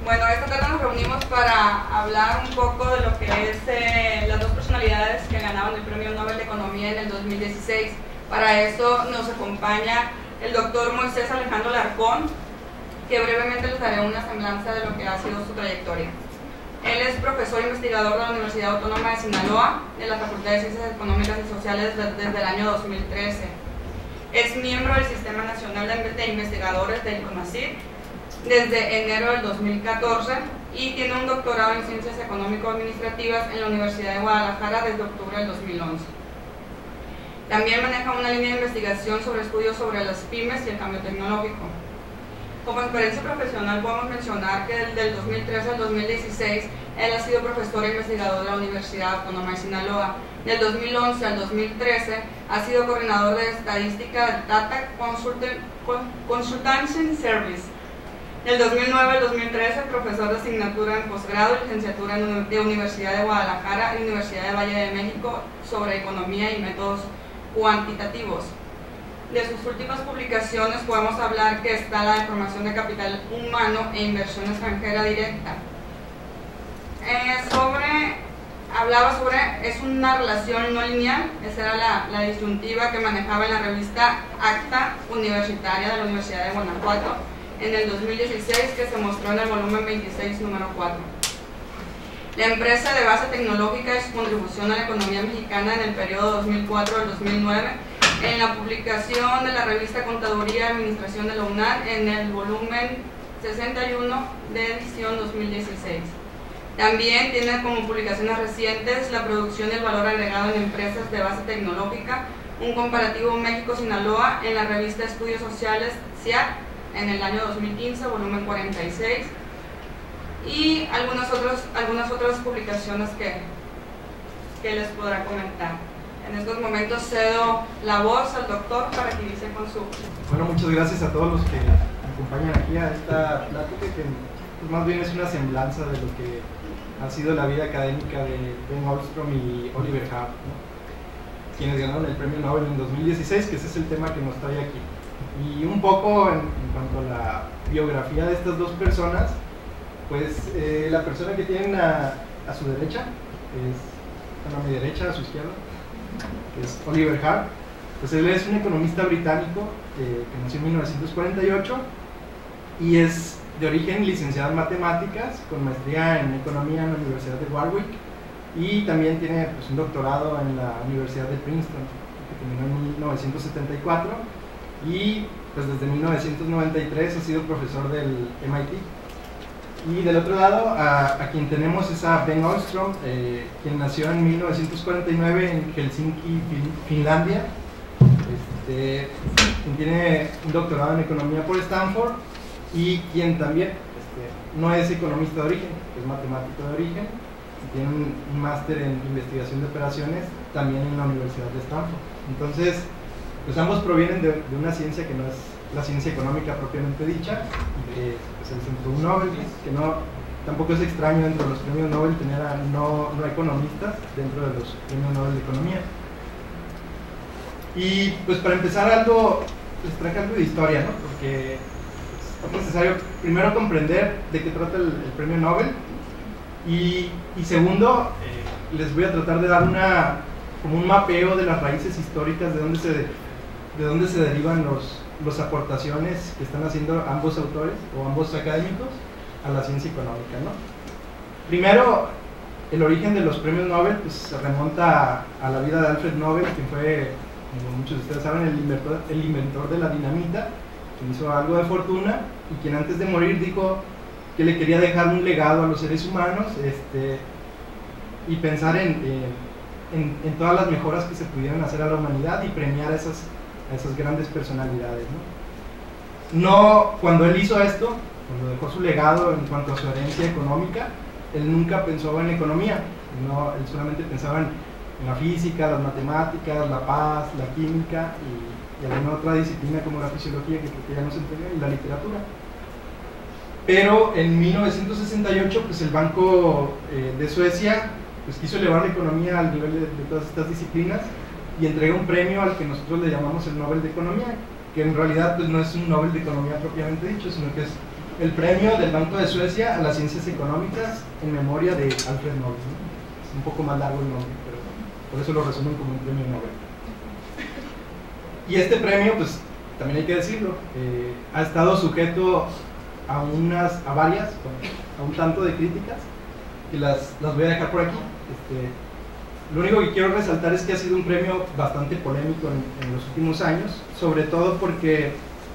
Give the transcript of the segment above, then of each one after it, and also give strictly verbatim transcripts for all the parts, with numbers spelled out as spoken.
Bueno, esta tarde nos reunimos para hablar un poco de lo que es eh, las dos personalidades que ganaron el Premio Nobel de Economía en el dos mil dieciséis. Para eso nos acompaña el doctor Moisés Alejandro Larcón, que brevemente les daré una semblanza de lo que ha sido su trayectoria. Él es profesor e investigador de la Universidad Autónoma de Sinaloa, de la Facultad de Ciencias Económicas y Sociales desde el año dos mil trece. Es miembro del Sistema Nacional de Investigadores del CONACYT desde enero del dos mil catorce y tiene un doctorado en Ciencias Económico-Administrativas en la Universidad de Guadalajara desde octubre del dos mil once. También maneja una línea de investigación sobre estudios sobre las pymes y el cambio tecnológico. Como experiencia profesional podemos mencionar que desde el dos mil trece al dos mil dieciséis él ha sido profesor e investigador de la Universidad Autónoma de Sinaloa. Del dos mil once al dos mil trece ha sido coordinador de estadística de Data Consulting Service. Del dos mil nueve al dos mil trece profesor de asignatura en posgrado y licenciatura en de Universidad de Guadalajara y Universidad de Valle de México sobre economía y métodos cuantitativos. De sus últimas publicaciones podemos hablar que está la de formación de capital humano e inversión extranjera directa. Eh, sobre, hablaba sobre, es una relación no lineal, esa era la, la disyuntiva que manejaba en la revista Acta Universitaria de la Universidad de Guanajuato en el dos mil dieciséis, que se mostró en el volumen veintiséis, número cuatro. La empresa de base tecnológica y su contribución a la economía mexicana en el periodo dos mil cuatro al dos mil nueve, en la publicación de la revista Contaduría y Administración de la UNAM en el volumen sesenta y uno de edición dos mil dieciséis. También tiene como publicaciones recientes la producción del valor agregado en empresas de base tecnológica, un comparativo México-Sinaloa en la revista Estudios Sociales C I A C en el año dos mil quince, volumen cuarenta y seis, y algunas otras, algunas otras publicaciones que, que les podrá comentar. En estos momentos cedo la voz al doctor para que inicie con su... Bueno, muchas gracias a todos los que me acompañan aquí a esta plática, que pues, más bien es una semblanza de lo que ha sido la vida académica de Ben Ostrom y Oliver Hart, ¿no? Quienes ganaron el Premio Nobel en dos mil dieciséis, que ese es el tema que nos trae aquí. Y un poco en, en cuanto a la biografía de estas dos personas, pues eh, la persona que tienen a, a su derecha, es, bueno, a mi derecha, a su izquierda, que es Oliver Hart, pues él es un economista británico eh, que nació en mil novecientos cuarenta y ocho y es de origen licenciado en matemáticas con maestría en economía en la Universidad de Warwick, y también tiene pues, un doctorado en la Universidad de Princeton, que terminó en mil novecientos setenta y cuatro, y pues desde mil novecientos noventa y tres ha sido profesor del M I T. Y del otro lado, a, a quien tenemos es a Ben Ostrom, eh, quien nació en mil novecientos cuarenta y nueve en Helsinki, Finlandia, este, quien tiene un doctorado en economía por Stanford, y quien también este, no es economista de origen, es matemático de origen, y tiene un, un máster en investigación de operaciones también en la Universidad de Stanford. Entonces, pues ambos provienen de, de una ciencia que no es la ciencia económica propiamente dicha, eh, pues el centro un Nobel, que no, tampoco es extraño dentro de los premios Nobel tener a no, no economistas dentro de los premios Nobel de Economía. Y pues para empezar algo, les traje algo de historia, ¿no? Porque es necesario primero comprender de qué trata el, el premio Nobel, y, y segundo, eh, les voy a tratar de dar una, como un mapeo de las raíces históricas de dónde se, de dónde se derivan los las aportaciones que están haciendo ambos autores o ambos académicos a la ciencia económica, ¿no? Primero, el origen de los premios Nobel pues, se remonta a, a la vida de Alfred Nobel, quien fue, como muchos de ustedes saben, el inventor, el inventor de la dinamita, que hizo algo de fortuna y quien antes de morir dijo que le quería dejar un legado a los seres humanos, este, y pensar en, en, en todas las mejoras que se pudieran hacer a la humanidad y premiar a esas a esas grandes personalidades, ¿no? No, cuando él hizo esto, cuando dejó su legado en cuanto a su herencia económica, él nunca pensó en economía, no, él solamente pensaba en, en la física, las matemáticas, la paz, la química y, y alguna otra disciplina como la fisiología, que creo que ya no se entrega, y la literatura. Pero en mil novecientos sesenta y ocho, pues el Banco eh, de Suecia pues, quiso elevar la economía al nivel de, de todas estas disciplinas, y entrega un premio al que nosotros le llamamos el Nobel de Economía, que en realidad pues, no es un Nobel de Economía propiamente dicho, sino que es el premio del Banco de Suecia a las ciencias económicas en memoria de Alfred Nobel, ¿no? Es un poco más largo el nombre, pero por eso lo resumen como un premio Nobel. Y este premio, pues también hay que decirlo, eh, ha estado sujeto a unas, a varias, a un tanto de críticas, y las, las voy a dejar por aquí. Este, lo único que quiero resaltar es que ha sido un premio bastante polémico en, en los últimos años, sobre todo porque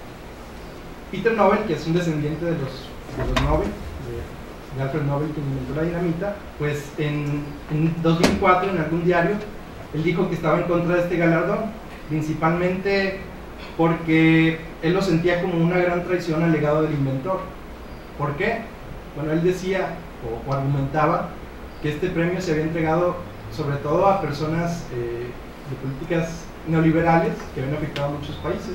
Peter Nobel, que es un descendiente de los, de los Nobel, de, de Alfred Nobel, quien inventó la dinamita, pues en, en dos mil cuatro, en algún diario, él dijo que estaba en contra de este galardón, principalmente porque él lo sentía como una gran traición al legado del inventor. ¿Por qué? Bueno, él decía o, o argumentaba que este premio se había entregado sobre todo a personas eh, de políticas neoliberales que habían afectado a muchos países,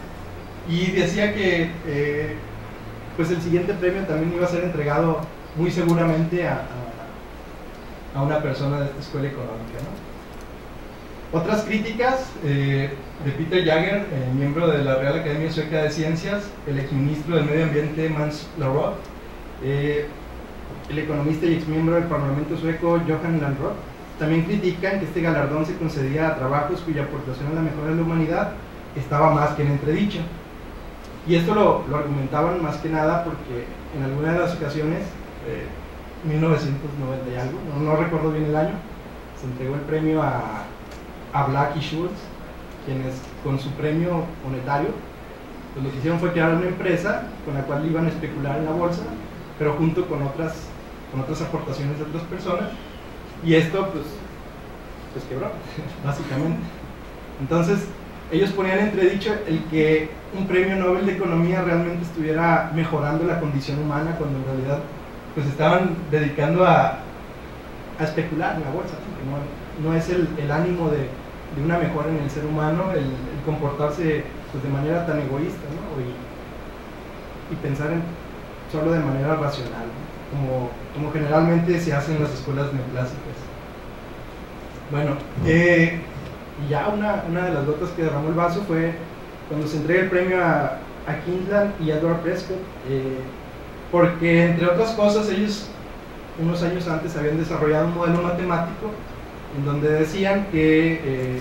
y decía que eh, pues el siguiente premio también iba a ser entregado muy seguramente a, a, a una persona de esta escuela económica, ¿no? Otras críticas eh, de Peter Jagger, eh, miembro de la Real Academia Sueca de Ciencias, el exministro del Medio Ambiente Mans Laroth, eh, el economista y exmiembro del Parlamento sueco Johan Lönnroth, también critican que este galardón se concedía a trabajos cuya aportación a la mejora de la humanidad estaba más que en entredicho. Y esto lo, lo argumentaban más que nada porque en alguna de las ocasiones, eh, mil novecientos noventa y algo, no, no recuerdo bien el año, se entregó el premio a, a Black y Schultz, quienes con su premio monetario, pues lo que hicieron fue crear una empresa con la cual iban a especular en la bolsa, pero junto con otras, con otras aportaciones de otras personas, y esto pues, pues quebró, básicamente. Entonces, ellos ponían entredicho el que un premio Nobel de Economía realmente estuviera mejorando la condición humana, cuando en realidad pues estaban dedicando a, a especular en la bolsa, porque no, no es el, el ánimo de, de una mejora en el ser humano el, el comportarse pues, de manera tan egoísta, ¿no? y, y pensar en, solo de manera racional, ¿no? como, como generalmente se hace en las escuelas neoclásicas. Bueno, eh, y ya una, una de las gotas que derramó el vaso fue cuando se entrega el premio a, a Kinsland y a Edward Prescott, eh, porque entre otras cosas ellos unos años antes habían desarrollado un modelo matemático en donde decían que, eh,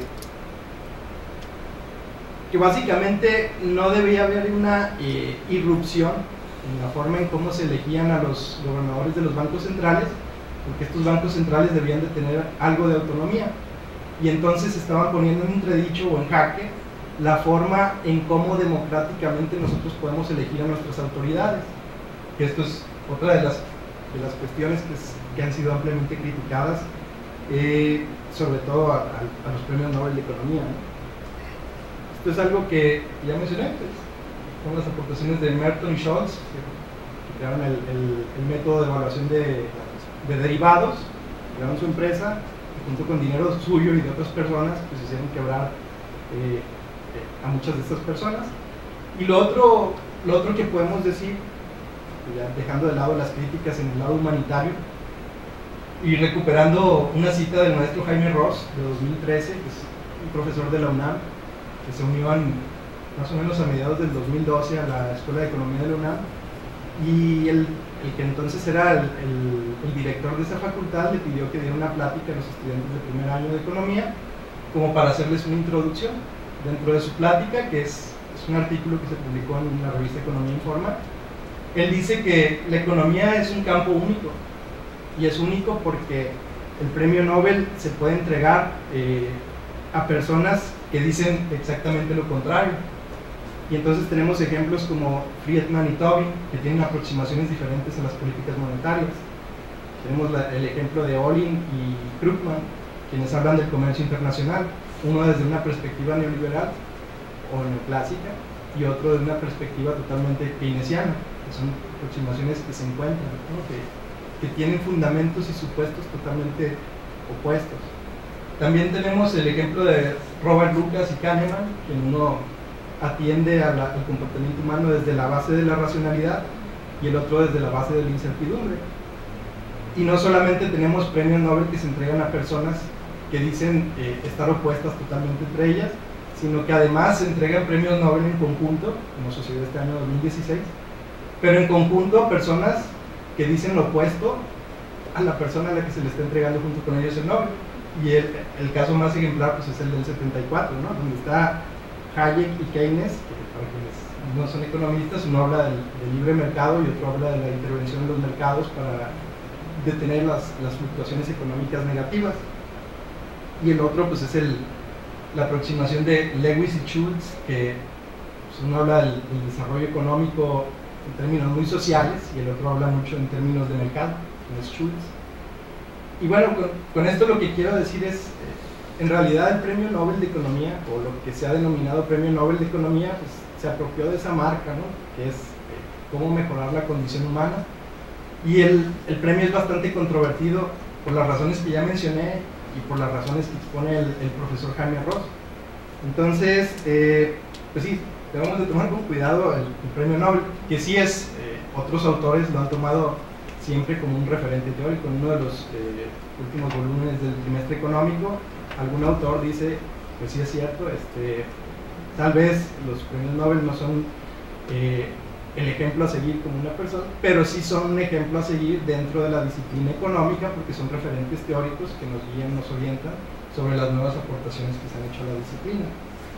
que básicamente no debía haber una eh, irrupción en la forma en cómo se elegían a los gobernadores de los bancos centrales, porque estos bancos centrales debían de tener algo de autonomía, y entonces estaban poniendo en entredicho o en jaque la forma en cómo democráticamente nosotros podemos elegir a nuestras autoridades. Que esto es otra de las, de las cuestiones que, es, que han sido ampliamente criticadas, eh, sobre todo a, a, a los premios Nobel de Economía, ¿no? Esto es algo que ya mencioné, pues, son las aportaciones de Merton y Scholz, que, que crearon el, el, el método de evaluación de, de derivados, crearon su empresa, y junto con dinero suyo y de otras personas, pues hicieron quebrar eh, a muchas de estas personas. Y lo otro, lo otro que podemos decir, ya dejando de lado las críticas en el lado humanitario y recuperando una cita del maestro Jaime Ross de dos mil trece, que es un profesor de la UNAM, que se unió en, más o menos a mediados del dos mil doce a la Escuela de Economía de la UNAM, y el, el que entonces era el, el, el director de esa facultad le pidió que diera una plática a los estudiantes de primer año de Economía como para hacerles una introducción. Dentro de su plática, que es, es un artículo que se publicó en la revista Economía Informa, él dice que la economía es un campo único, y es único porque el premio Nobel se puede entregar eh, a personas que dicen exactamente lo contrario. Y entonces tenemos ejemplos como Friedman y Tobin, que tienen aproximaciones diferentes a las políticas monetarias. Tenemos la, el ejemplo de Olin y Krugman, quienes hablan del comercio internacional, uno desde una perspectiva neoliberal o neoclásica y otro desde una perspectiva totalmente keynesiana, que son aproximaciones que se encuentran, ¿no? que, que tienen fundamentos y supuestos totalmente opuestos. También tenemos el ejemplo de Robert Lucas y Kahneman, quien uno atiende a la, al comportamiento humano desde la base de la racionalidad y el otro desde la base de la incertidumbre. Y no solamente tenemos premios Nobel que se entregan a personas que dicen eh, estar opuestas totalmente entre ellas, sino que además se entregan premios Nobel en conjunto, como sucedió este año dos mil dieciséis, pero en conjunto personas que dicen lo opuesto a la persona a la que se le está entregando junto con ellos el Nobel. Y el, el caso más ejemplar pues, es el del setenta y cuatro, ¿no? Donde está Hayek y Keynes, que para quienes no son economistas, uno habla del, del libre mercado y otro habla de la intervención en los mercados para detener las, las fluctuaciones económicas negativas. Y el otro pues, es el, la aproximación de Lewis y Schultz, que pues, uno habla del, del desarrollo económico en términos muy sociales y el otro habla mucho en términos de mercado, que es Schultz. Y bueno, con, con esto lo que quiero decir es, eh, en realidad el Premio Nobel de Economía, o lo que se ha denominado Premio Nobel de Economía, pues se apropió de esa marca, ¿no? Que es eh, cómo mejorar la condición humana. Y el, el premio es bastante controvertido por las razones que ya mencioné y por las razones que expone el, el profesor Jaime Ross. Entonces, eh, pues sí, debemos de tomar con cuidado el, el Premio Nobel, que sí es, eh, otros autores lo han tomado siempre como un referente teórico. En uno de los eh, últimos volúmenes del trimestre económico, algún autor dice, pues sí es cierto, este, tal vez los premios Nobel no son eh, el ejemplo a seguir como una persona, pero sí son un ejemplo a seguir dentro de la disciplina económica, porque son referentes teóricos que nos guían, nos orientan sobre las nuevas aportaciones que se han hecho a la disciplina.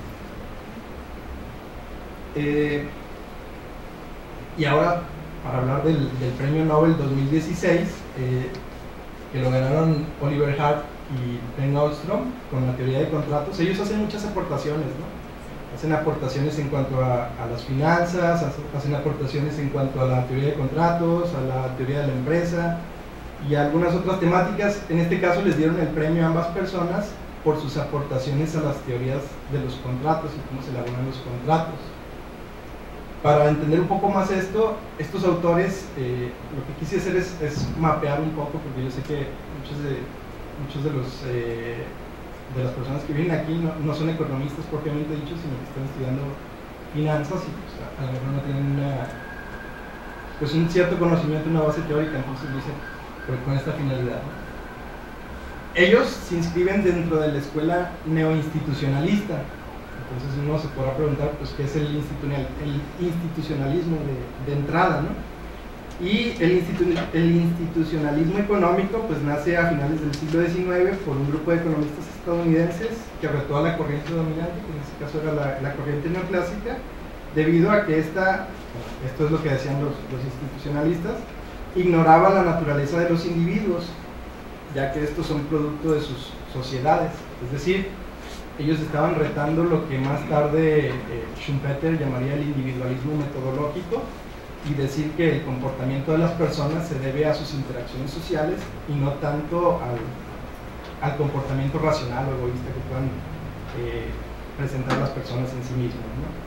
Eh, y ahora, para hablar del, del Premio Nobel dos mil dieciséis, eh, que lo ganaron Oliver Hart y Ben Ostrom con la teoría de contratos. Ellos hacen muchas aportaciones, ¿no? Hacen aportaciones en cuanto a, a las finanzas, hacen aportaciones en cuanto a la teoría de contratos, a la teoría de la empresa y a algunas otras temáticas. En este caso les dieron el premio a ambas personas por sus aportaciones a las teorías de los contratos y cómo se elaboran los contratos. Para entender un poco más esto, estos autores, eh, lo que quise hacer es, es mapear un poco, porque yo sé que muchos de, muchos de, los, eh, de las personas que vienen aquí no, no son economistas propiamente dichos, sino que están estudiando finanzas y pues, a, a lo mejor no tienen una, pues un cierto conocimiento, una base teórica, entonces lo hice con esta finalidad, ¿no? Ellos se inscriben dentro de la escuela neoinstitucionalista. Entonces uno se podrá preguntar, pues, ¿qué es el, institucional, el institucionalismo de, de entrada, ¿no? Y el, institu el institucionalismo económico, pues, nace a finales del siglo diecinueve por un grupo de economistas estadounidenses que retó a la corriente dominante, que en este caso era la, la corriente neoclásica, debido a que esta, esto es lo que decían los, los institucionalistas, ignoraba la naturaleza de los individuos, ya que estos son producto de sus sociedades, es decir, ellos estaban retando lo que más tarde eh, Schumpeter llamaría el individualismo metodológico y decir que el comportamiento de las personas se debe a sus interacciones sociales y no tanto al, al comportamiento racional o egoísta que puedan eh, presentar las personas en sí mismas,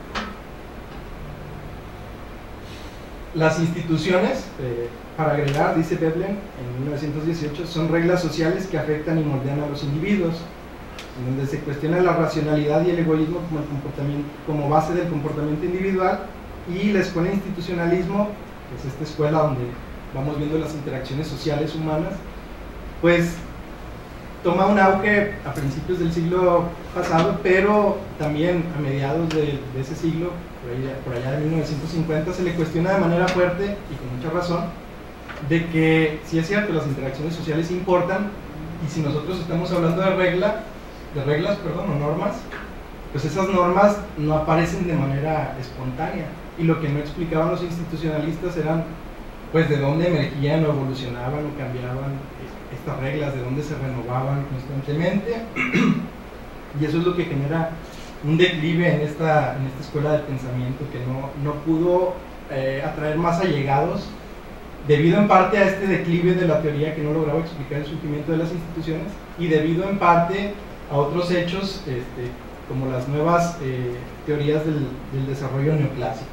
¿no? Las instituciones, eh, para agregar, dice Veblen en mil novecientos dieciocho, son reglas sociales que afectan y moldean a los individuos, en donde se cuestiona la racionalidad y el egoísmo como, el comportamiento, como base del comportamiento individual, y la escuela de institucionalismo, que es esta escuela donde vamos viendo las interacciones sociales humanas, pues toma un auge a principios del siglo pasado, pero también a mediados de, de ese siglo, por allá, por allá de mil novecientos cincuenta, se le cuestiona de manera fuerte y con mucha razón de que sí es cierto, las interacciones sociales importan, y si nosotros estamos hablando de regla, de reglas, perdón, o normas, pues esas normas no aparecen de manera espontánea, y lo que no explicaban los institucionalistas eran pues de dónde emergían o evolucionaban o cambiaban estas reglas, de dónde se renovaban constantemente, y eso es lo que genera un declive en esta, en esta escuela de pensamiento que no, no pudo eh, atraer más allegados, debido en parte a este declive de la teoría que no lograba explicar el surgimiento de las instituciones, y debido en parte a otros hechos este, como las nuevas eh, teorías del, del desarrollo neoclásico.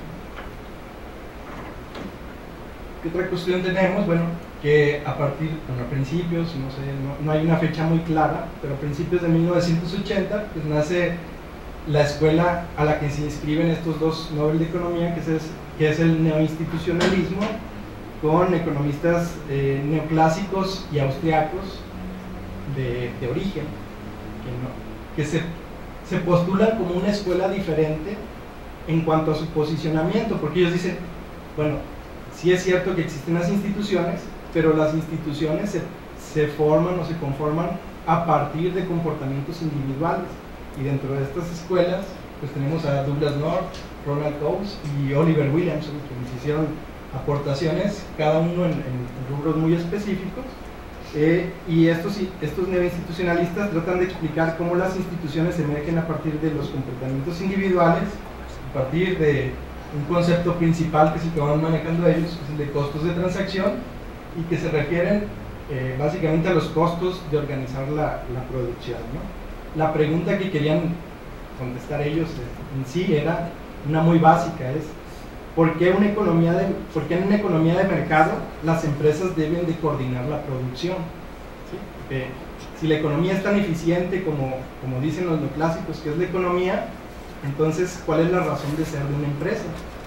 ¿Qué otra cuestión tenemos? Bueno, que a partir, bueno, a principios, no sé, no, no hay una fecha muy clara, pero a principios de mil novecientos ochenta, pues nace la escuela a la que se inscriben estos dos Nobel de Economía, que es, que es el neoinstitucionalismo, con economistas eh, neoclásicos y austriacos de, de origen, que, no, que se, se postulan como una escuela diferente en cuanto a su posicionamiento, porque ellos dicen, bueno, sí es cierto que existen las instituciones, pero las instituciones se, se forman o se conforman a partir de comportamientos individuales, y dentro de estas escuelas pues tenemos a Douglas North, Ronald Coase y Oliver Williamson, que hicieron aportaciones, cada uno en, en rubros muy específicos, eh, y estos, estos neoinstitucionalistas tratan de explicar cómo las instituciones emergen a partir de los comportamientos individuales, a partir de un concepto principal que es el que van manejando ellos, que es el de costos de transacción, y que se refieren eh, básicamente a los costos de organizar la, la producción, ¿no? La pregunta que querían contestar ellos en sí era una muy básica, es ¿por qué, una economía de, ¿por qué en una economía de mercado las empresas deben de coordinar la producción? ¿Sí? Porque si la economía es tan eficiente como, como dicen los neoclásicos que es la economía, entonces ¿cuál es la razón de ser de una empresa?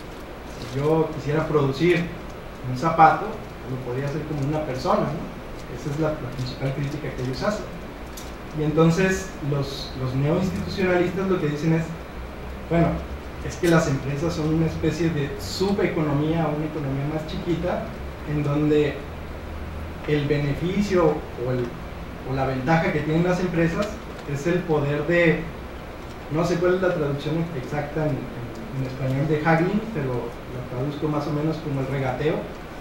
Si yo quisiera producir un zapato, lo podría hacer como una persona, ¿no? Esa es la, la principal crítica que ellos hacen. Y entonces los, los neoinstitucionalistas lo que dicen es, bueno, es que las empresas son una especie de subeconomía, una economía más chiquita, en donde el beneficio o, el, o la ventaja que tienen las empresas es el poder de, no sé cuál es la traducción exacta en, en, en español de haggling, pero la traduzco más o menos como el regateo.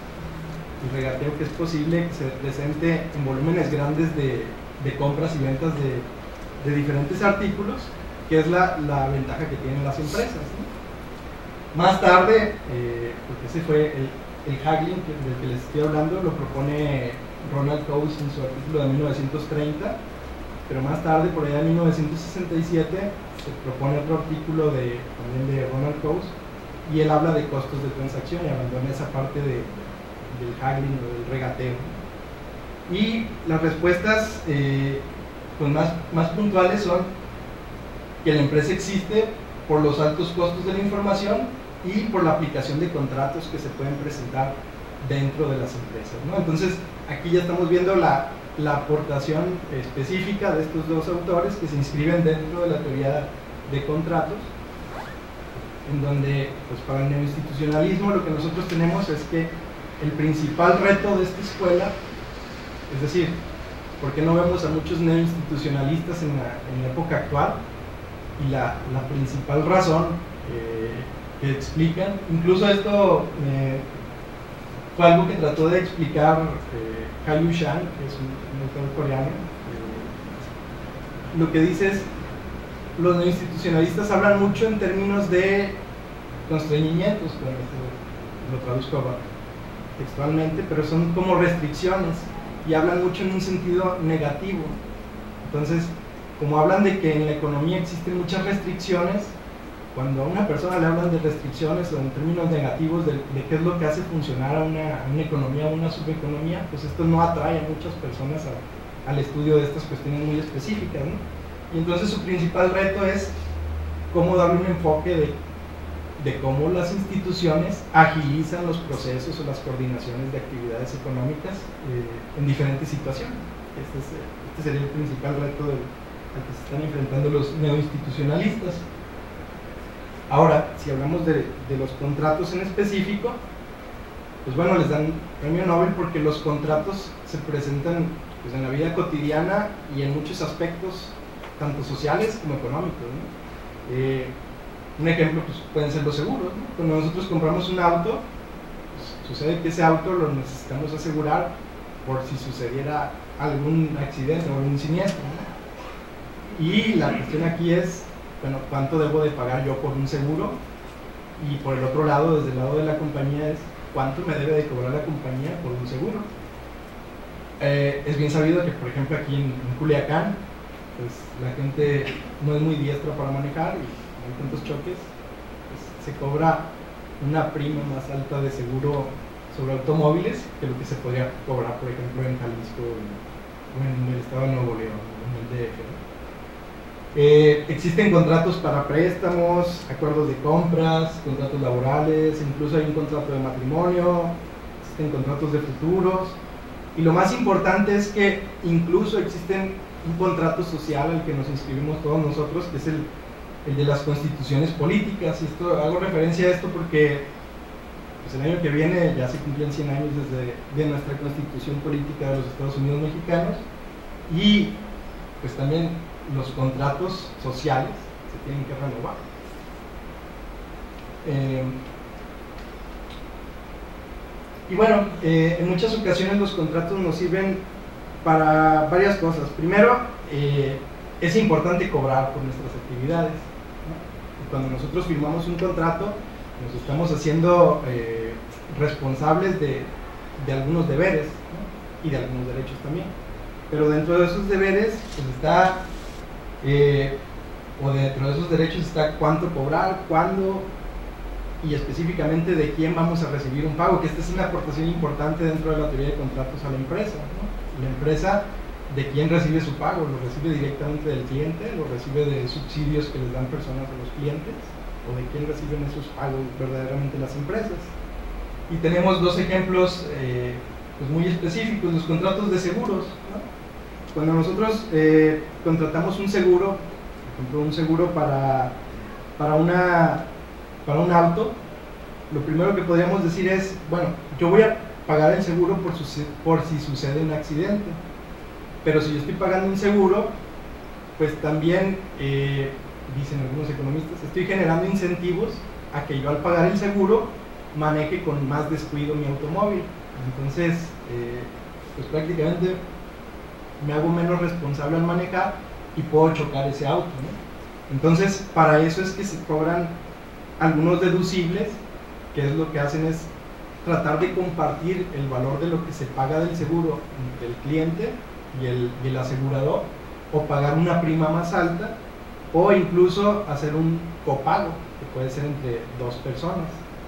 El regateo que es posible que se presente en volúmenes grandes de, de compras y ventas de, de diferentes artículos, que es la, la ventaja que tienen las empresas, ¿no? Más tarde, eh, porque ese fue el, el haggling que, del que les estoy hablando, lo propone Ronald Coase en su artículo de mil novecientos treinta, pero más tarde, por allá en mil novecientos sesenta y siete, se propone otro artículo de, también de Ronald Coase, y él habla de costos de transacción y abandona esa parte de del haggling o del regateo. Y las respuestas eh, pues más, más puntuales son que la empresa existe por los altos costos de la información y por la aplicación de contratos que se pueden presentar dentro de las empresas, ¿no? Entonces aquí ya estamos viendo la, la aportación específica de estos dos autores que se inscriben dentro de la teoría de contratos, en donde pues para el neoinstitucionalismo lo que nosotros tenemos es que el principal reto de esta escuela, es decir, ¿por qué no vemos a muchos neoinstitucionalistas en la, en la época actual? Y la, la principal razón eh, que explican, incluso esto eh, fue algo que trató de explicar eh, Hayu Shang, que es un, un autor coreano, eh, lo que dice es, los neoinstitucionalistas hablan mucho en términos de constreñimientos, bueno, lo traduzco abajo textualmente, pero son como restricciones y hablan mucho en un sentido negativo. Entonces, como hablan de que en la economía existen muchas restricciones, cuando a una persona le hablan de restricciones o en términos negativos de, de qué es lo que hace funcionar a una, a una economía o una subeconomía, pues esto no atrae a muchas personas a, al estudio de estas cuestiones muy específicas, ¿no? Y entonces su principal reto es cómo darle un enfoque de de cómo las instituciones agilizan los procesos o las coordinaciones de actividades económicas eh, en diferentes situaciones. Este, es, este sería el principal reto del, al que se están enfrentando los neoinstitucionalistas. Ahora, si hablamos de, de los contratos en específico, pues bueno, les dan premio Nobel porque los contratos se presentan pues, en la vida cotidiana y en muchos aspectos, tanto sociales como económicos, ¿no? Eh, Un ejemplo pues, pueden ser los seguros, ¿no? Cuando nosotros compramos un auto, pues, sucede que ese auto lo necesitamos asegurar por si sucediera algún accidente o algún siniestro, ¿no? Y la cuestión aquí es, bueno, ¿cuánto debo de pagar yo por un seguro? Y por el otro lado, desde el lado de la compañía, es ¿cuánto me debe de cobrar la compañía por un seguro? Eh, es bien sabido que, por ejemplo, aquí en, en Culiacán, pues la gente no es muy diestra para manejar y hay tantos choques, pues, se cobra una prima más alta de seguro sobre automóviles que lo que se podría cobrar, por ejemplo, en Jalisco o en el estado de Nuevo León, en el D F, ¿no? Eh, existen contratos para préstamos, acuerdos de compras, contratos laborales, incluso hay un contrato de matrimonio, existen contratos de futuros, y lo más importante es que incluso existen un contrato social al que nos inscribimos todos nosotros, que es el el de las constituciones políticas. Y esto, hago referencia a esto porque pues el año que viene ya se cumplían cien años desde de nuestra Constitución Política de los Estados Unidos Mexicanos, y pues también los contratos sociales se tienen que renovar. Eh, y bueno, eh, en muchas ocasiones los contratos nos sirven para varias cosas. Primero, eh, es importante cobrar por nuestras actividades, ¿no? Y cuando nosotros firmamos un contrato, nos estamos haciendo eh, responsables de, de algunos deberes, ¿no? Y de algunos derechos también. Pero dentro de esos deberes, pues está, eh, o dentro de esos derechos está cuánto cobrar, cuándo, y específicamente de quién vamos a recibir un pago, que esta es una aportación importante dentro de la teoría de contratos a la empresa, ¿no? La empresa, de quién recibe su pago, lo recibe directamente del cliente, lo recibe de subsidios que les dan personas a los clientes, o de quién reciben esos pagos verdaderamente las empresas. Y tenemos dos ejemplos eh, pues muy específicos, los contratos de seguros, ¿no? Cuando nosotros eh, contratamos un seguro, por ejemplo un seguro para, para, una, para un auto, lo primero que podríamos decir es, bueno, yo voy a pagar el seguro por, su, por si sucede un accidente, pero si yo estoy pagando un seguro, pues también, eh, dicen algunos economistas, estoy generando incentivos a que yo al pagar el seguro maneje con más descuido mi automóvil. Entonces, eh, pues prácticamente me hago menos responsable al manejar y puedo chocar ese auto, ¿no? Entonces, para eso es que se cobran algunos deducibles, que es lo que hacen es tratar de compartir el valor de lo que se paga del seguro entre el cliente y el, y el asegurador, o pagar una prima más alta, o incluso hacer un copago, que puede ser entre dos personas,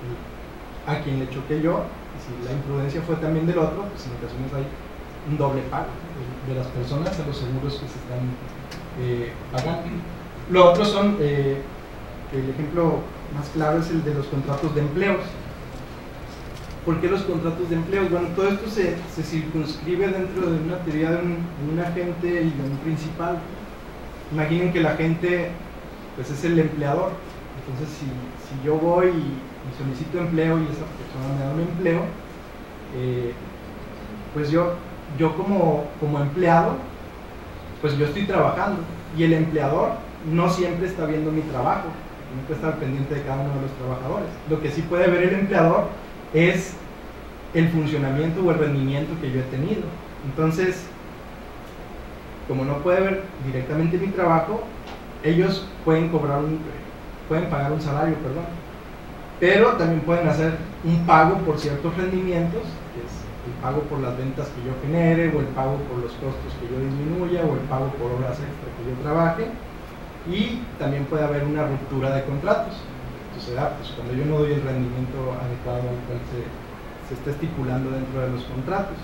a quien le choque yo, y si la imprudencia fue también del otro, pues en ocasiones hay un doble pago de las personas a los seguros que se están eh, pagando. Lo otro son, eh, el ejemplo más claro es el de los contratos de empleos. ¿Por qué los contratos de empleos? Bueno, todo esto se, se circunscribe dentro de una teoría de un, de un agente y de un principal. Imaginen que el agente pues es el empleador. Entonces, si, si yo voy y, y solicito empleo y esa persona me da un empleo, eh, pues yo, yo como, como empleado, pues yo estoy trabajando, y el empleador no siempre está viendo mi trabajo, tiene que estar pendiente de cada uno de los trabajadores. Lo que sí puede ver el empleador es el funcionamiento o el rendimiento que yo he tenido. Entonces, como no puede ver directamente mi trabajo, ellos pueden cobrar un, pueden pagar un salario, perdón, pero también pueden hacer un pago por ciertos rendimientos, que es el pago por las ventas que yo genere, o el pago por los costos que yo disminuya, o el pago por horas extra que yo trabaje, y también puede haber una ruptura de contratos. Esto se da pues, cuando yo no doy el rendimiento adecuado al cual se, se está estipulando dentro de los contratos.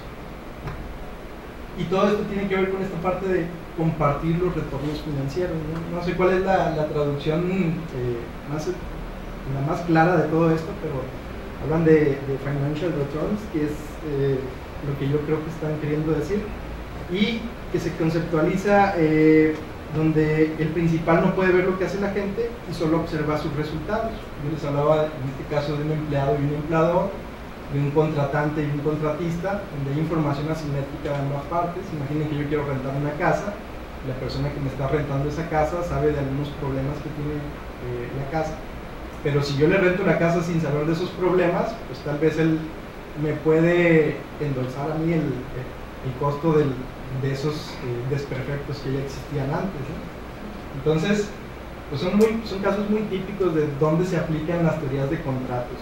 Y todo esto tiene que ver con esta parte de compartir los retornos financieros, ¿no? No sé cuál es la, la traducción eh, más, la más clara de todo esto, pero hablan de, de financial returns, que es eh, lo que yo creo que están queriendo decir, y que se conceptualiza eh, donde el principal no puede ver lo que hace la gente y solo observa sus resultados. Yo les hablaba en este caso de un empleado y un empleador, de un contratante y un contratista, donde hay información asimétrica de ambas partes. Imaginen que yo quiero rentar una casa, la persona que me está rentando esa casa sabe de algunos problemas que tiene eh, la casa, pero si yo le rento la casa sin saber de esos problemas, pues tal vez él me puede endosar a mí el, el costo del, de esos eh, desperfectos que ya existían antes, ¿no? Entonces, pues son, muy, son casos muy típicos de dónde se aplican las teorías de contratos.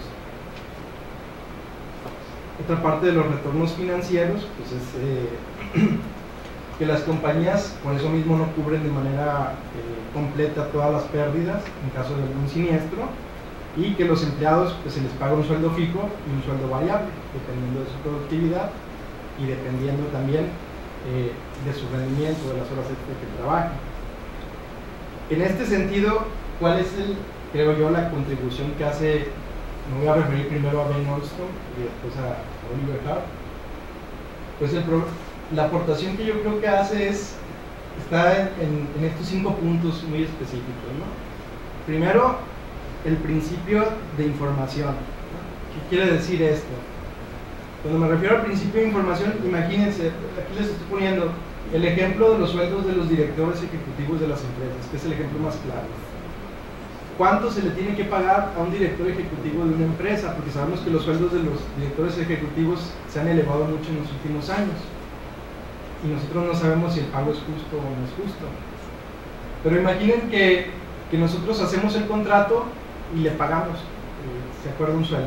Otra parte de los retornos financieros pues es eh, que las compañías por eso mismo no cubren de manera eh, completa todas las pérdidas en caso de algún siniestro, y que los empleados pues se les paga un sueldo fijo y un sueldo variable dependiendo de su productividad y dependiendo también eh, de su rendimiento, de las horas extra que trabajen. En este sentido, ¿cuál es el, creo yo, la contribución que hace? Me voy a referir primero a Ben Goldstone y después a Oliver Hart. Pues el pro, la aportación que yo creo que hace es, está en, en estos cinco puntos muy específicos, ¿no? Primero, el principio de información, ¿no? ¿Qué quiere decir esto? Cuando me refiero al principio de información, imagínense, aquí les estoy poniendo el ejemplo de los sueldos de los directores ejecutivos de las empresas, que es el ejemplo más claro. ¿Cuánto se le tiene que pagar a un director ejecutivo de una empresa? Porque sabemos que los sueldos de los directores ejecutivos se han elevado mucho en los últimos años. Y nosotros no sabemos si el pago es justo o no es justo. Pero imaginen que, que nosotros hacemos el contrato y le pagamos, eh, se acuerda un sueldo.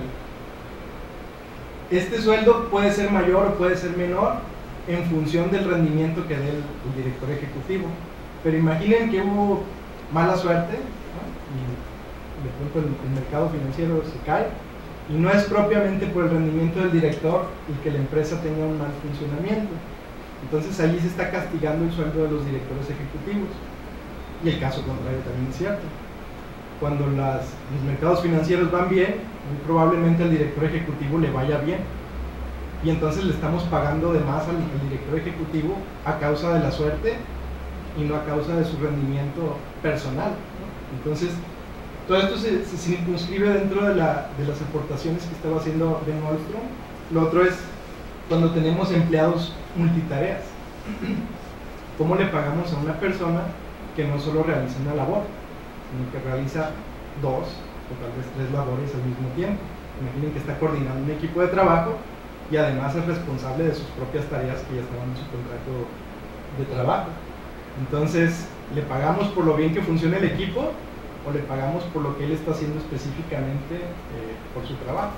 Este sueldo puede ser mayor o puede ser menor en función del rendimiento que dé el, el director ejecutivo. Pero imaginen que hubo mala suerte, ¿no? Y de pronto el, el mercado financiero se cae y no es propiamente por el rendimiento del director y que la empresa tenga un mal funcionamiento. Entonces allí se está castigando el sueldo de los directores ejecutivos. Y el caso contrario también es cierto. Cuando las, los mercados financieros van bien, muy probablemente al director ejecutivo le vaya bien. Y entonces le estamos pagando de más al, al director ejecutivo a causa de la suerte y no a causa de su rendimiento personal, ¿no? Entonces, todo esto se, se circunscribe dentro de, la, de las aportaciones que estaba haciendo Ben Olstrom. Lo otro es cuando tenemos empleados multitareas. ¿Cómo le pagamos a una persona que no solo realiza una labor, sino que realiza dos o tal vez tres labores al mismo tiempo? Imaginen que está coordinando un equipo de trabajo y además es responsable de sus propias tareas que ya estaban en su contrato de trabajo. Entonces, ¿le pagamos por lo bien que funciona el equipo o le pagamos por lo que él está haciendo específicamente eh, por su trabajo?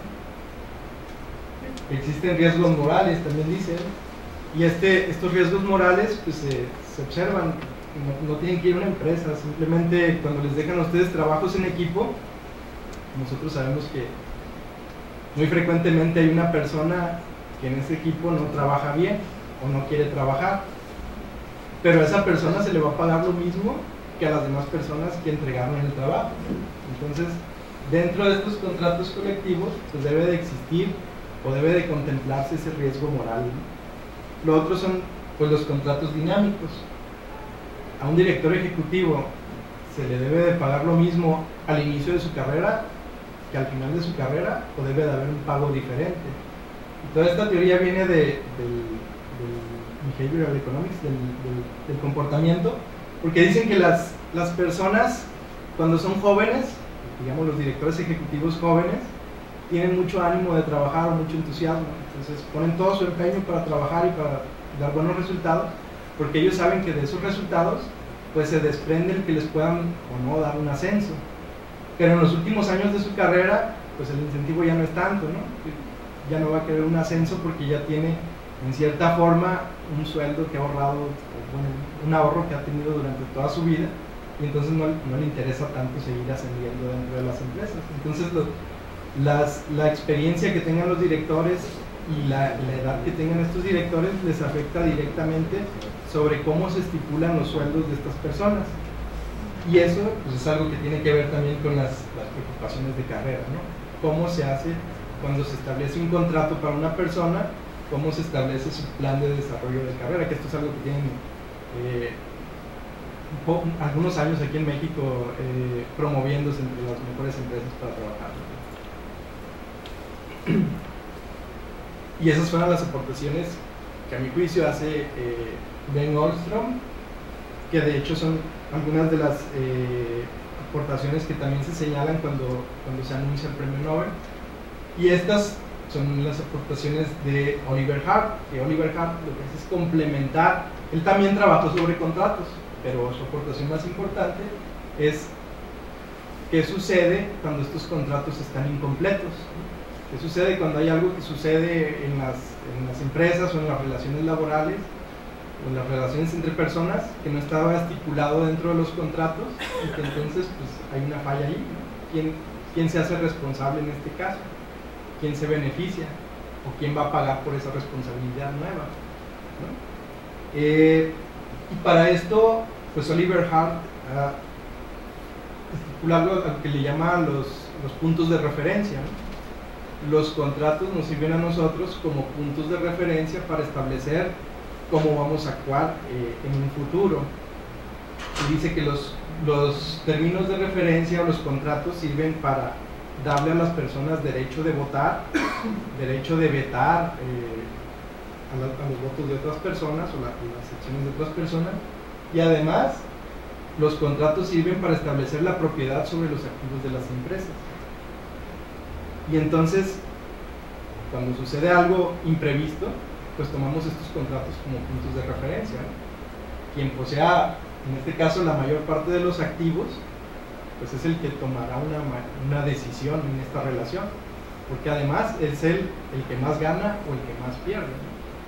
Existen riesgos morales, también dicen, y este, estos riesgos morales pues, se, se observan. No, no tienen que ir a una empresa, simplemente cuando les dejan a ustedes trabajos en equipo, nosotros sabemos que muy frecuentemente hay una persona que en ese equipo no trabaja bien o no quiere trabajar, pero a esa persona se le va a pagar lo mismo que a las demás personas que entregaron el trabajo. Entonces, dentro de estos contratos colectivos, pues debe de existir o debe de contemplarse ese riesgo moral, ¿no? Lo otro son pues los contratos dinámicos. A un director ejecutivo se le debe de pagar lo mismo al inicio de su carrera que al final de su carrera, o debe de haber un pago diferente. Y toda esta teoría viene de, del, del behavioral economics, del, del, del comportamiento, porque dicen que las, las personas cuando son jóvenes, digamos los directores ejecutivos jóvenes, tienen mucho ánimo de trabajar, mucho entusiasmo, entonces ponen todo su empeño para trabajar y para dar buenos resultados, porque ellos saben que de esos resultados pues se desprende el que les puedan o no dar un ascenso. Pero en los últimos años de su carrera pues el incentivo ya no es tanto, ¿no? Ya no va a querer un ascenso porque ya tiene en cierta forma un sueldo que ha ahorrado, bueno, un ahorro que ha tenido durante toda su vida, y entonces no, no le interesa tanto seguir ascendiendo dentro de las empresas. Entonces lo, las, la experiencia que tengan los directores y la, la edad que tengan estos directores les afecta directamente sobre cómo se estipulan los sueldos de estas personas. Y eso pues, es algo que tiene que ver también con las, las preocupaciones de carrera, ¿no? Cómo se hace cuando se establece un contrato para una persona, cómo se establece su plan de desarrollo de carrera, que esto es algo que tienen eh, algunos años aquí en México eh, promoviéndose entre las mejores empresas para trabajar. Y esas fueron las aportaciones que a mi juicio hace eh, Ben Olstrom, que de hecho son algunas de las eh, aportaciones que también se señalan cuando, cuando se anuncia el premio Nobel. Y estas son las aportaciones de Oliver Hart, que Oliver Hart lo que hace es complementar. Él también trabajó sobre contratos, pero su aportación más importante es qué sucede cuando estos contratos están incompletos. ¿Qué sucede cuando hay algo que sucede en las, en las empresas o en las relaciones laborales o en las relaciones entre personas que no estaba estipulado dentro de los contratos y que entonces pues, hay una falla ahí, ¿no? ¿Quién, ¿Quién se hace responsable en este caso? ¿Quién se beneficia? ¿O quién va a pagar por esa responsabilidad nueva? ¿No? Eh, y para esto, pues Oliver Hart ha estipulado lo que le llama los, los puntos de referencia, ¿no? Los contratos nos sirven a nosotros como puntos de referencia para establecer cómo vamos a actuar eh, en un futuro. Y dice que los, los términos de referencia o los contratos sirven para darle a las personas derecho de votar, derecho de vetar eh, a, la, a los votos de otras personas o la, las acciones de otras personas, y además los contratos sirven para establecer la propiedad sobre los activos de las empresas. Y entonces, cuando sucede algo imprevisto, pues tomamos estos contratos como puntos de referencia, ¿no? Quien posea, en este caso, la mayor parte de los activos, pues es el que tomará una, una decisión en esta relación, porque además es él el que más gana o el que más pierde, ¿no?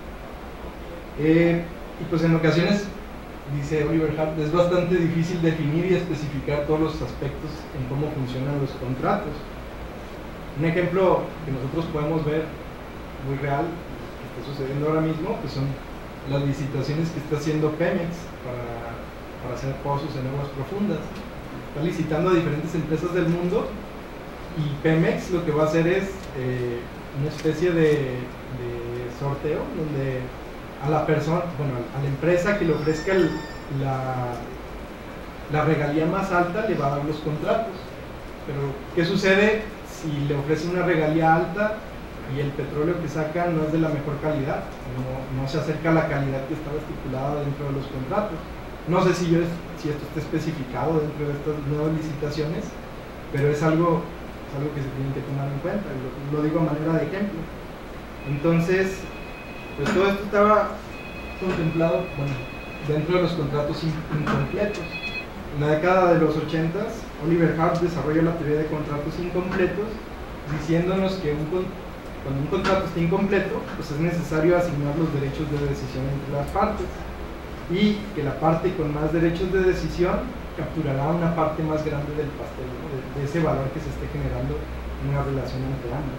Eh, y pues en ocasiones, dice Oliver Hart, es bastante difícil definir y especificar todos los aspectos en cómo funcionan los contratos. Un ejemplo que nosotros podemos ver muy real, que está sucediendo ahora mismo, pues son las licitaciones que está haciendo Pemex para, para hacer pozos en aguas profundas. Está licitando a diferentes empresas del mundo, y Pemex lo que va a hacer es eh, una especie de, de sorteo donde a la persona, bueno, a la empresa que le ofrezca el, la, la regalía más alta le va a dar los contratos. Pero ¿qué sucede si le ofrece una regalía alta y el petróleo que saca no es de la mejor calidad? No, no se acerca a la calidad que estaba estipulada dentro de los contratos. No sé si, yo, si esto está especificado dentro de estas nuevas licitaciones, pero es algo, es algo que se tiene que tomar en cuenta, lo, lo digo a manera de ejemplo. Entonces, pues todo esto estaba contemplado, bueno, dentro de los contratos incompletos. En la década de los ochentas, Oliver Hart desarrolla la teoría de contratos incompletos, diciéndonos que un, cuando un contrato está incompleto, pues es necesario asignar los derechos de decisión entre las partes, y que la parte con más derechos de decisión capturará una parte más grande del pastel, ¿no? de, de ese valor que se esté generando en una relación entre ambos.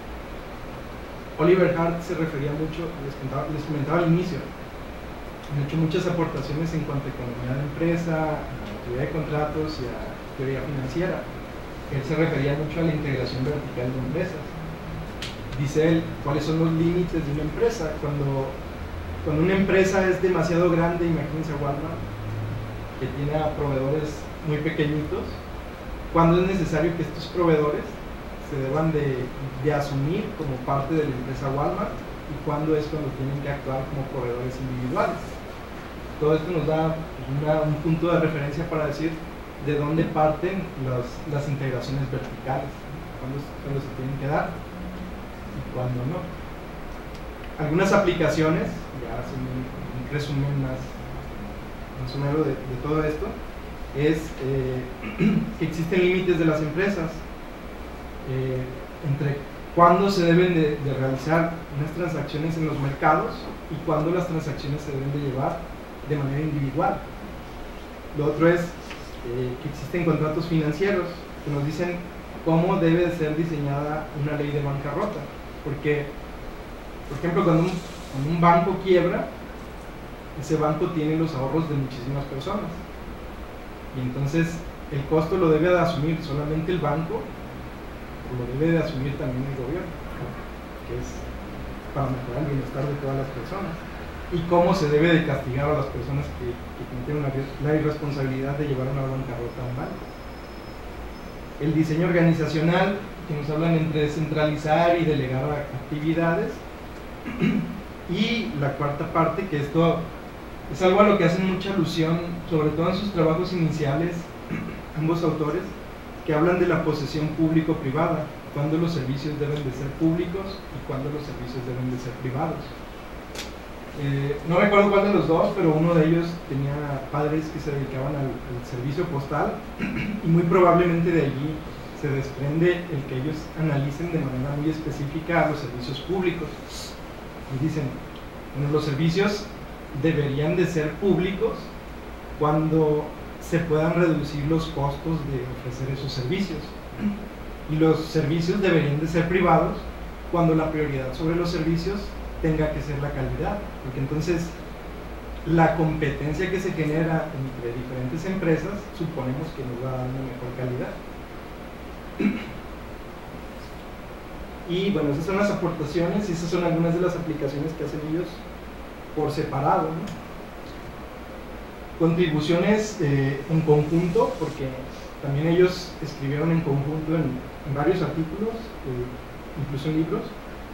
Oliver Hart se refería mucho, les comentaba, les comentaba al inicio, han hecho muchas aportaciones en cuanto a economía de empresa, a teoría de contratos y a teoría financiera. Él se refería mucho a la integración vertical de empresas. Dice él, ¿cuáles son los límites de una empresa? Cuando, cuando una empresa es demasiado grande, imagínense a Walmart, que tiene a proveedores muy pequeñitos, ¿cuándo es necesario que estos proveedores se deban de, de asumir como parte de la empresa Walmart, y cuándo es cuando tienen que actuar como proveedores individuales? Todo esto nos da una, un punto de referencia para decir de dónde parten las, las integraciones verticales, cuándo, cuándo se tienen que dar y cuándo no. Algunas aplicaciones, ya hacen un, un resumen más, más o menos de, de todo esto, es eh, que existen límites de las empresas eh, entre cuándo se deben de, de realizar unas transacciones en los mercados y cuándo las transacciones se deben de llevar de manera individual. Lo otro es eh, que existen contratos financieros que nos dicen cómo debe de ser diseñada una ley de bancarrota, porque, por ejemplo, cuando un, cuando un banco quiebra, ese banco tiene los ahorros de muchísimas personas, y entonces el costo lo debe de asumir solamente el banco, o lo debe de asumir también el gobierno, que es para mejorar el bienestar de todas las personas. Y cómo se debe de castigar a las personas que, que tienen la irresponsabilidad de llevar una bancarrota a un banco. El diseño organizacional, que nos hablan entre descentralizar y delegar actividades. Y la cuarta parte, que esto es algo a lo que hacen mucha alusión, sobre todo en sus trabajos iniciales, ambos autores, que hablan de la posesión público-privada, cuándo los servicios deben de ser públicos y cuándo los servicios deben de ser privados. Eh, no recuerdo cuál de los dos, pero uno de ellos tenía padres que se dedicaban al, al servicio postal, y muy probablemente de allí se desprende el que ellos analicen de manera muy específica a los servicios públicos. Y dicen, bueno, los servicios deberían de ser públicos cuando se puedan reducir los costos de ofrecer esos servicios, y los servicios deberían de ser privados cuando la prioridad sobre los servicios tenga que ser la calidad, porque entonces la competencia que se genera entre diferentes empresas suponemos que nos va a dar una mejor calidad. Y bueno, esas son las aportaciones y esas son algunas de las aplicaciones que hacen ellos por separado, ¿no? Contribuciones eh, en conjunto, porque también ellos escribieron en conjunto en, en varios artículos, eh, incluso en libros,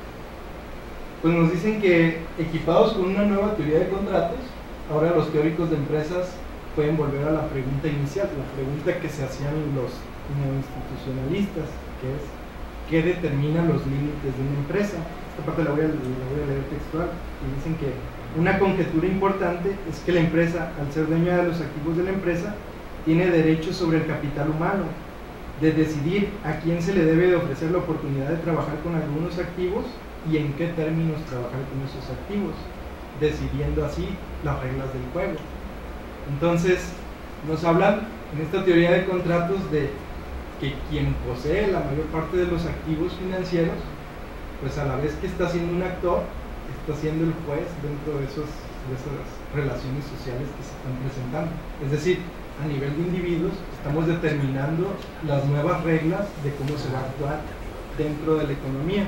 pues nos dicen que equipados con una nueva teoría de contratos, ahora los teóricos de empresas pueden volver a la pregunta inicial, la pregunta que se hacían los institucionalistas, que es ¿qué determina los límites de una empresa? Esta parte la voy a, la voy a leer textual, y dicen que una conjetura importante es que la empresa, al ser dueña de los activos de la empresa, tiene derechos sobre el capital humano, de decidir a quién se le debe de ofrecer la oportunidad de trabajar con algunos activos y en qué términos trabajar con esos activos, decidiendo así las reglas del juego. Entonces, nos hablan en esta teoría de contratos de que quien posee la mayor parte de los activos financieros, pues a la vez que está siendo un actor, está siendo el juez dentro de, esos, de esas relaciones sociales que se están presentando. Es decir, a nivel de individuos, estamos determinando las nuevas reglas de cómo se va a actuar dentro de la economía.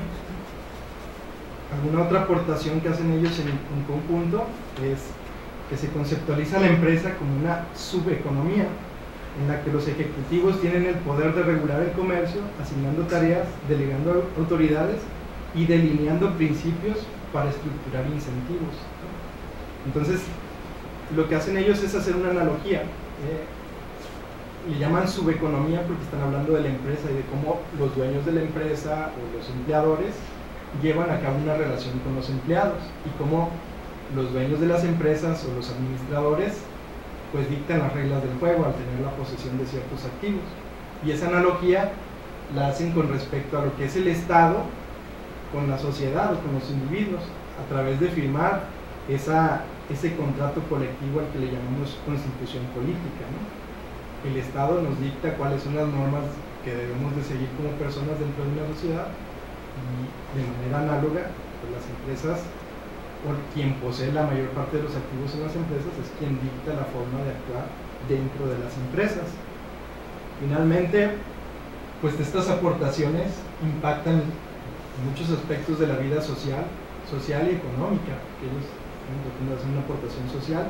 Alguna otra aportación que hacen ellos en, en conjunto es que se conceptualiza la empresa como una subeconomía, en la que los ejecutivos tienen el poder de regular el comercio, asignando tareas, delegando autoridades y delineando principios para estructurar incentivos. Entonces, lo que hacen ellos es hacer una analogía. Eh, le llaman subeconomía porque están hablando de la empresa y de cómo los dueños de la empresa o los empleadores llevan a cabo una relación con los empleados y cómo los dueños de las empresas o los administradores pues dictan las reglas del juego al tener la posesión de ciertos activos. Y esa analogía la hacen con respecto a lo que es el Estado con la sociedad o con los individuos, a través de firmar esa, ese contrato colectivo al que le llamamos constitución política, ¿no? El Estado nos dicta cuáles son las normas que debemos de seguir como personas dentro de una sociedad, y de manera análoga, pues las empresas, o quien posee la mayor parte de los activos en las empresas, es quien dicta la forma de actuar dentro de las empresas. Finalmente, pues estas aportaciones impactan muchos aspectos de la vida social, social y económica, que ellos hacen una aportación social,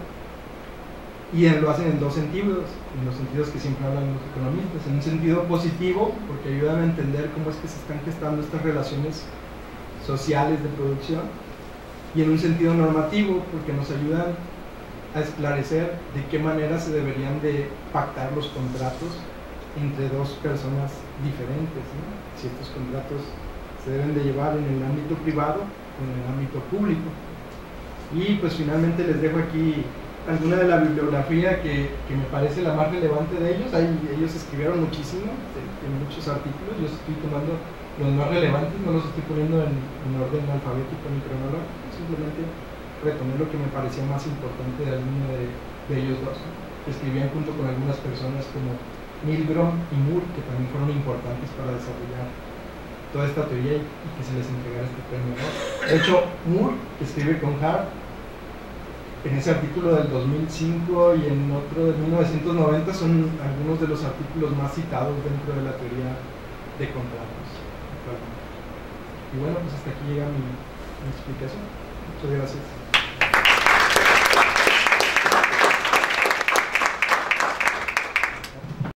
y lo hacen en dos sentidos, en los sentidos que siempre hablan los economistas. En un sentido positivo, porque ayudan a entender cómo es que se están gestando estas relaciones sociales de producción, y en un sentido normativo, porque nos ayudan a esclarecer de qué manera se deberían de pactar los contratos entre dos personas diferentes, ¿no? Si estos contratos se deben de llevar en el ámbito privado o en el ámbito público. Y pues finalmente les dejo aquí alguna de la bibliografía que, que me parece la más relevante de ellos. Ahí, ellos escribieron muchísimo, en muchos artículos. Yo estoy tomando los más relevantes, no los estoy poniendo en, en orden alfabético ni cronológico, simplemente retomé lo que me parecía más importante de alguno de, de ellos dos, ¿no? Que escribían junto con algunas personas como Milgrom y Moore, que también fueron importantes para desarrollar toda esta teoría y, y que se les entregara este premio, ¿no? De hecho, Moore, que escribe con Hart, en ese artículo del dos mil cinco y en otro de mil novecientos noventa, son algunos de los artículos más citados dentro de la teoría de contratos. Y bueno, pues hasta aquí llega mi, mi explicación. Muchas gracias.